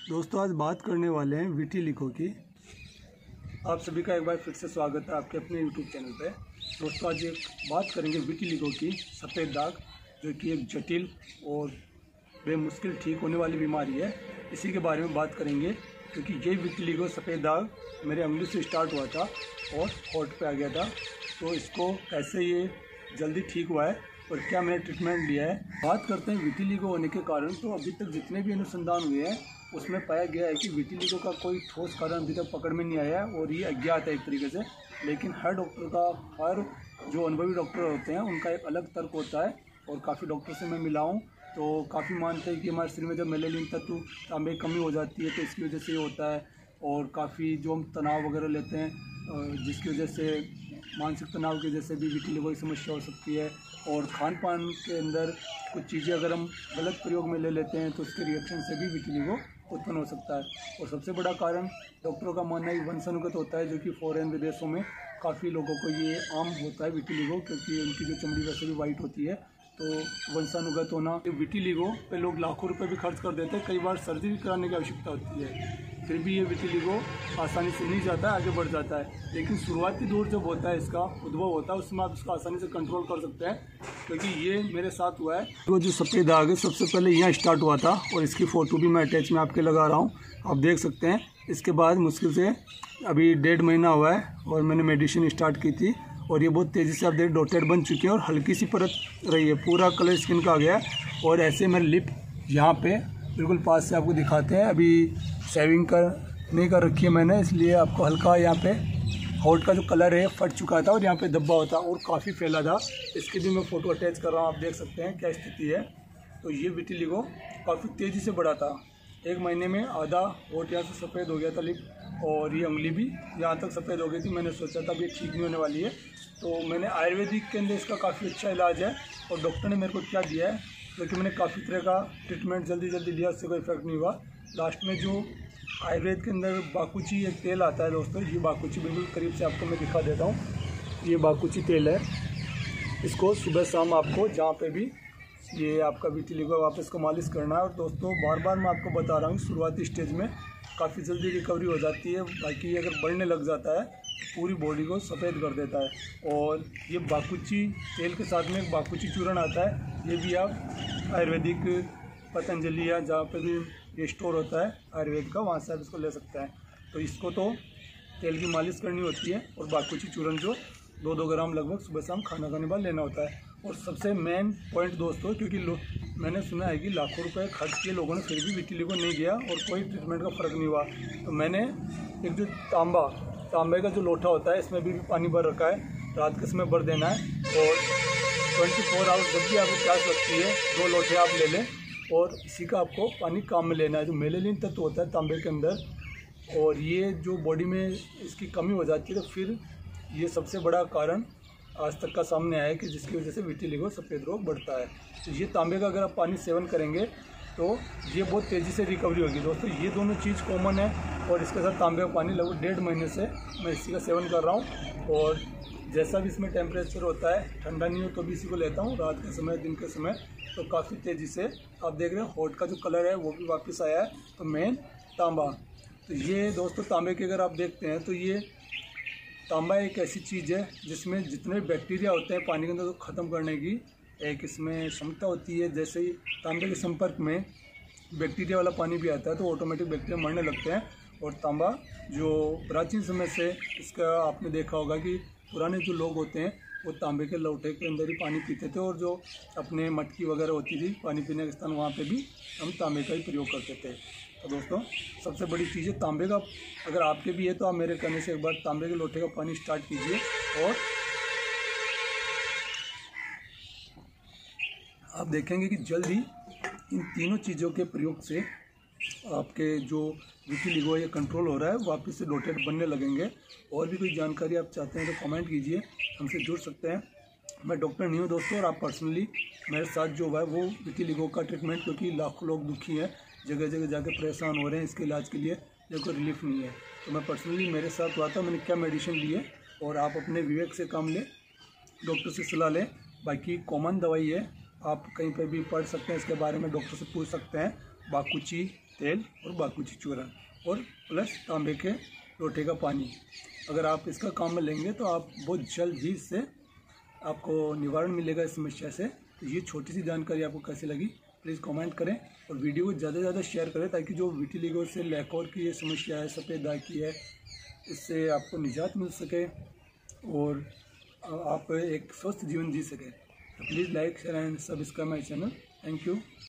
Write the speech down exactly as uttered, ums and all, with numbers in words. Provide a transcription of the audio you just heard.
दोस्तों आज बात करने वाले हैं विटिलिगो की। आप सभी का एक बार फिर से स्वागत है आपके अपने यूट्यूब चैनल पे। दोस्तों आज एक बात करेंगे विटिलिगो की, सफ़ेद दाग, जो कि एक जटिल और बेमुश्किल ठीक होने वाली बीमारी है। इसी के बारे में बात करेंगे क्योंकि ये विटिलिगो सफ़ेद दाग मेरे उंगली से स्टार्ट हुआ था और होठ पे आ गया था। तो इसको कैसे ये जल्दी ठीक हुआ है और क्या मैंने ट्रीटमेंट लिया है। बात करते हैं विटिलिगो होने के कारण। तो अभी तक जितने भी अनुसंधान हुए हैं उसमें पाया गया है कि विटिलिगो का कोई ठोस कारण अभी तक पकड़ में नहीं आया है और ये अज्ञात है एक तरीके से। लेकिन हर डॉक्टर का, हर जो अनुभवी डॉक्टर होते हैं उनका एक अलग तर्क होता है। और काफ़ी डॉक्टर से मैं मिला हूँ तो काफ़ी मानते हैं कि हमारे शरीर में जब मेलेनिन तत्व तांबे की कमी हो जाती है तो इसकी वजह से ये होता है। और काफ़ी जो हम तनाव वगैरह लेते हैं जिसकी वजह से, मानसिक तनाव की वजह से भी विटिलिगो की समस्या हो सकती है। और खान पान के अंदर कुछ चीज़ें अगर हम गलत प्रयोग में ले लेते हैं तो उसके रिएक्शन से भी विटिलिगो उत्पन्न हो सकता है। और सबसे बड़ा कारण डॉक्टरों का मानना है वंशानुगत होता है, जो कि फॉरेन विदेशों में काफ़ी लोगों को ये आम होता है विटिलिगो, क्योंकि उनकी जो चमड़ी वैसे भी वाइट होती है। तो वंशानुगत होना, विटिलिगो पे लोग लाखों रुपए भी खर्च कर देते हैं, कई बार सर्जरी कराने की आवश्यकता होती है, फिर भी ये विटिलिगो आसानी से नहीं जाता है, आगे बढ़ जाता है। लेकिन शुरुआती दौर जब होता है, इसका उद्भव होता है, उसमें आप इसको आसानी से कंट्रोल कर सकते हैं, क्योंकि ये मेरे साथ हुआ है। वो जो सफ़ेद दाग है सबसे पहले यहाँ स्टार्ट हुआ था और इसकी फ़ोटो भी मैं अटैच में आपके लगा रहा हूँ, आप देख सकते हैं। इसके बाद मुश्किल से अभी डेढ़ महीना हुआ है और मैंने मेडिसिन स्टार्ट की थी और ये बहुत तेज़ी से आप देख डॉटेड बन चुके हैं और हल्की सी परत रही है, पूरा कलर स्किन का आ गया है। और ऐसे मेरे लिप यहाँ पे बिल्कुल पास से आपको दिखाते हैं। अभी शेविंग कर नहीं कर रखी है मैंने, इसलिए आपको हल्का यहाँ पे होठ का जो कलर है फट चुका था और यहाँ पे धब्बा होता और काफ़ी फैला था। इसकी भी मैं फ़ोटो अटैच कर रहा हूँ, आप देख सकते हैं क्या स्थिति है। तो ये विटिलिगो काफ़ी तेज़ी से बढ़ा था, एक महीने में आधा होठ यहाँ से सफ़ेद हो गया था लिप, और ये उंगली भी यहाँ तक सफ़ेद हो गई थी। मैंने सोचा था अब ये ठीक नहीं होने वाली है, तो मैंने आयुर्वेदिक के अंदर इसका काफ़ी अच्छा इलाज है। और डॉक्टर ने मेरे को क्या दिया है, क्योंकि मैंने काफ़ी तरह का ट्रीटमेंट जल्दी जल्दी लिया, उससे कोई इफेक्ट नहीं हुआ। लास्ट में जो आयुर्वेद के अंदर बाकुची एक तेल आता है दोस्तों, ये बाकुची बिल्कुल करीब से आपको मैं दिखा देता हूँ। ये बाकुची तेल है, इसको सुबह शाम आपको जहाँ पे भी ये आपका विटिलिगो वापस को मालिश करना है। और दोस्तों बार बार मैं आपको बता रहा हूँ, शुरुआती स्टेज में काफ़ी जल्दी रिकवरी हो जाती है, बाकी अगर बढ़ने लग जाता है तो पूरी बॉडी को सफ़ेद कर देता है। और ये बाकुची तेल के साथ में एक बाकुची चूर्ण आता है, ये भी आप आयुर्वेदिक पतंजलि या जहाँ पे भी ये स्टोर होता है आयुर्वेद का, वहाँ से आप इसको ले सकते हैं। तो इसको तो तेल की मालिश करनी होती है और बाकुची चूर्ण जो दो दो ग्राम लगभग सुबह शाम खाना खाने के बाद लेना होता है। और सबसे मेन पॉइंट दोस्तों, क्योंकि मैंने सुना है कि लाखों रुपए खर्च किए लोगों ने फिर भी विटिलिगो नहीं गया और कोई ट्रीटमेंट का फ़र्क नहीं हुआ, तो मैंने एक जो तांबा तांबे का जो लोटा होता है इसमें भी, भी पानी भर रखा है, रात के समय भर देना है। और ट्वेंटी फोर आवर्स जब भी आपको प्यास लगती है दो लोटे आप ले लें और इसी का आपको पानी काम में लेना है। जो मेलेनिन तत्व होता है तांबे के अंदर, और ये जो बॉडी में इसकी कमी हो जाती है, तो फिर ये सबसे बड़ा कारण आज तक का सामने आया है कि जिसकी वजह से विटिलिगो सफ़ेद रोग बढ़ता है। तो ये तांबे का अगर आप पानी सेवन करेंगे तो ये बहुत तेज़ी से रिकवरी होगी। दोस्तों ये दोनों चीज़ कॉमन है और इसके साथ तांबे का पानी लगभग डेढ़ महीने से मैं इसी का सेवन कर रहा हूँ। और जैसा भी इसमें टेम्परेचर होता है, ठंडा नहीं हो तो भी इसी को लेता हूँ, रात के समय दिन के समय, तो काफ़ी तेज़ी से आप देख रहे हैं होठ का जो कलर है वो भी वापस आया है। तो मेन तांबा, तो ये दोस्तों तांबे के अगर आप देखते हैं तो ये तांबा एक ऐसी चीज़ है जिसमें जितने बैक्टीरिया होते हैं पानी के अंदर, तो ख़त्म करने की एक इसमें क्षमता होती है। जैसे ही तांबे के संपर्क में बैक्टीरिया वाला पानी भी आता है तो ऑटोमेटिक बैक्टीरिया मरने लगते हैं। और तांबा जो प्राचीन समय से, इसका आपने देखा होगा कि पुराने जो लोग होते हैं वो तांबे के लोटे के अंदर ही पानी पीते थे, और जो अपने मटकी वगैरह होती थी पानी पीने के स्थान, वहाँ पे भी हम तांबे का ही प्रयोग करते थे। तो दोस्तों सबसे बड़ी चीज़ है तांबे का, अगर आपके भी है तो आप मेरे कहने से एक बार तांबे के लोटे का पानी स्टार्ट कीजिए। और आप देखेंगे कि जल्द ही इन तीनों चीज़ों के प्रयोग से आपके जो विटिलिगो ये कंट्रोल हो रहा है, वापस से डॉटेड बनने लगेंगे। और भी कोई जानकारी आप चाहते हैं तो कमेंट कीजिए, हमसे जुड़ सकते हैं। मैं डॉक्टर नहीं हूँ दोस्तों, और आप पर्सनली मेरे साथ जो हुआ है वो विटिलिगो का ट्रीटमेंट, क्योंकि लाखों लोग दुखी हैं, जगह जगह जाके परेशान हो रहे हैं इसके इलाज के लिए, जो कोई रिलीफ नहीं है। तो मैं पर्सनली मेरे साथ हुआ था, मैंने क्या मेडिसिन ली है, और आप अपने विवेक से काम लें, डॉक्टर से सलाह लें। बाकी कॉमन दवाई है, आप कहीं पर भी पढ़ सकते हैं इसके बारे में, डॉक्टर से पूछ सकते हैं। बाकुची तेल और बाकुची चूरा और प्लस तांबे के लोटे का पानी। अगर आप इसका काम में लेंगे तो आप बहुत जल्द ही इससे आपको निवारण मिलेगा इस समस्या से। तो ये छोटी सी जानकारी आपको कैसी लगी प्लीज़ कमेंट करें और वीडियो को ज़्यादा से ज़्यादा शेयर करें, ताकि जो विटिलिगो से लैकोर की ये समस्या है, सफ़ेद दाग की है, इससे आपको निजात मिल सके और आप एक स्वस्थ जीवन जी सकें। तो please like share and subscribe my channel. Thank you.